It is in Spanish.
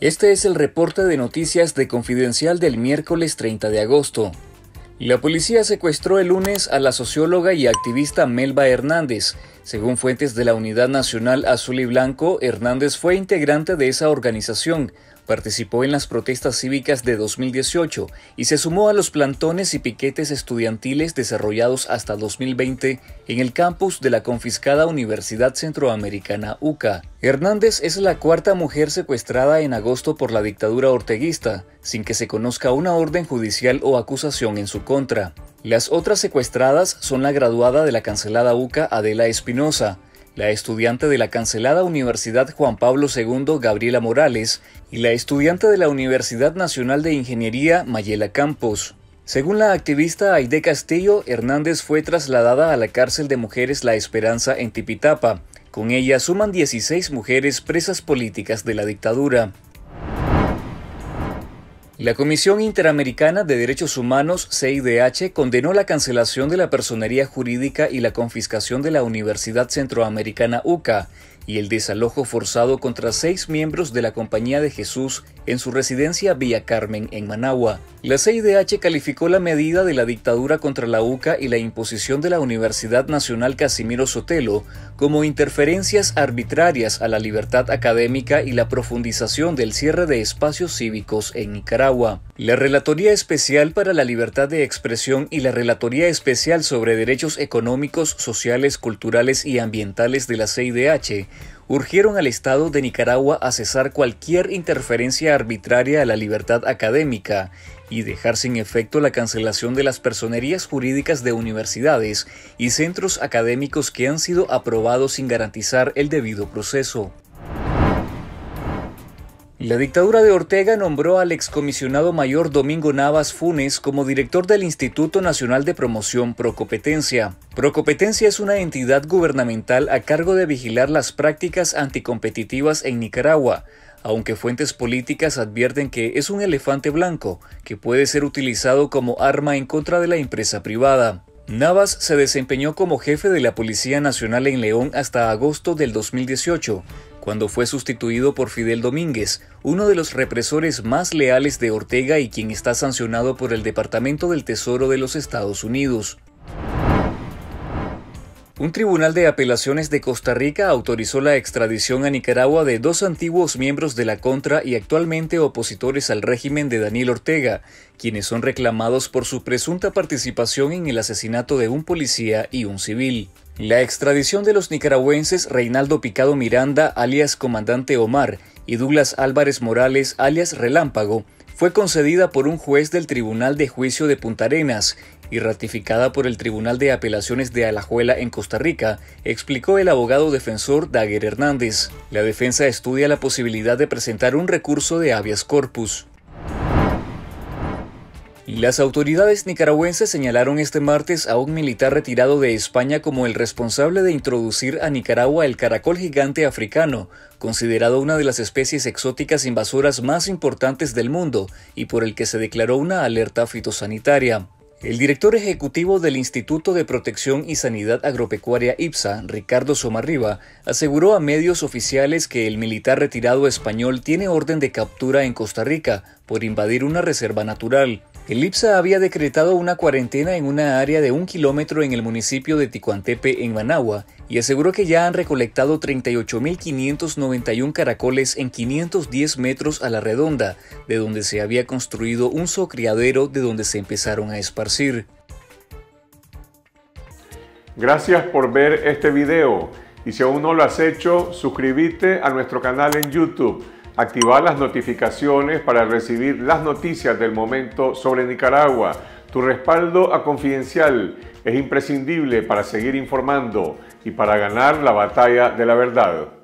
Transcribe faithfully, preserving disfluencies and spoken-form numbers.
Este es el reporte de noticias de Confidencial del miércoles treinta de agosto. La policía secuestró el lunes a la socióloga y activista Melba Hernández. Según fuentes de la Unidad Nacional Azul y Blanco, Hernández fue integrante de esa organización, participó en las protestas cívicas de dos mil dieciocho y se sumó a los plantones y piquetes estudiantiles desarrollados hasta dos mil veinte en el campus de la confiscada Universidad Centroamericana U C A. Hernández es la cuarta mujer secuestrada en agosto por la dictadura orteguista, sin que se conozca una orden judicial o acusación en su contra. Las otras secuestradas son la graduada de la cancelada U C A Adela Espinosa, la estudiante de la cancelada Universidad Juan Pablo segundo Gabriela Morales y la estudiante de la Universidad Nacional de Ingeniería Mayela Campos. Según la activista Aide Castillo, Hernández fue trasladada a la cárcel de mujeres La Esperanza en Tipitapa. Con ella suman dieciséis mujeres presas políticas de la dictadura. La Comisión Interamericana de Derechos Humanos, C I D H, condenó la cancelación de la personería jurídica y la confiscación de la Universidad Centroamericana U C A y el desalojo forzado contra seis miembros de la Compañía de Jesús en su residencia Villa Carmen en Managua. La C I D H calificó la medida de la dictadura contra la U C A y la imposición de la Universidad Nacional Casimiro Sotelo como interferencias arbitrarias a la libertad académica y la profundización del cierre de espacios cívicos en Nicaragua. La Relatoría Especial para la Libertad de Expresión y la Relatoría Especial sobre Derechos Económicos, Sociales, Culturales y Ambientales de la C I D H urgieron al Estado de Nicaragua a cesar cualquier interferencia arbitraria a la libertad académica y dejar sin efecto la cancelación de las personerías jurídicas de universidades y centros académicos que han sido aprobados sin garantizar el debido proceso. La dictadura de Ortega nombró al excomisionado mayor Domingo Navas Funes como director del Instituto Nacional de Promoción Procompetencia. Procompetencia es una entidad gubernamental a cargo de vigilar las prácticas anticompetitivas en Nicaragua, aunque fuentes políticas advierten que es un elefante blanco que puede ser utilizado como arma en contra de la empresa privada. Navas se desempeñó como jefe de la Policía Nacional en León hasta agosto del dos mil dieciocho, cuando fue sustituido por Fidel Domínguez, uno de los represores más leales de Ortega y quien está sancionado por el Departamento del Tesoro de los Estados Unidos. Un tribunal de apelaciones de Costa Rica autorizó la extradición a Nicaragua de dos antiguos miembros de la Contra y actualmente opositores al régimen de Daniel Ortega, quienes son reclamados por su presunta participación en el asesinato de un policía y un civil. La extradición de los nicaragüenses Reinaldo Picado Miranda, alias Comandante Omar, y Douglas Álvarez Morales, alias Relámpago, fue concedida por un juez del Tribunal de Juicio de Punta Arenas y ratificada por el Tribunal de Apelaciones de Alajuela en Costa Rica, explicó el abogado defensor Daguer Hernández. La defensa estudia la posibilidad de presentar un recurso de habeas corpus. Las autoridades nicaragüenses señalaron este martes a un militar retirado de España como el responsable de introducir a Nicaragua el caracol gigante africano, considerado una de las especies exóticas invasoras más importantes del mundo y por el que se declaró una alerta fitosanitaria. El director ejecutivo del Instituto de Protección y Sanidad Agropecuaria I P S A, Ricardo Somarriba, aseguró a medios oficiales que el militar retirado español tiene orden de captura en Costa Rica por invadir una reserva natural. El I P S A había decretado una cuarentena en una área de un kilómetro en el municipio de Ticuantepe, en Managua, y aseguró que ya han recolectado treinta y ocho mil quinientos noventa y uno caracoles en quinientos diez metros a la redonda, de donde se había construido un zoocriadero de donde se empezaron a esparcir. Gracias por ver este video, y si aún no lo has hecho, suscríbete a nuestro canal en YouTube. Activar las notificaciones para recibir las noticias del momento sobre Nicaragua. Tu respaldo a Confidencial es imprescindible para seguir informando y para ganar la batalla de la verdad.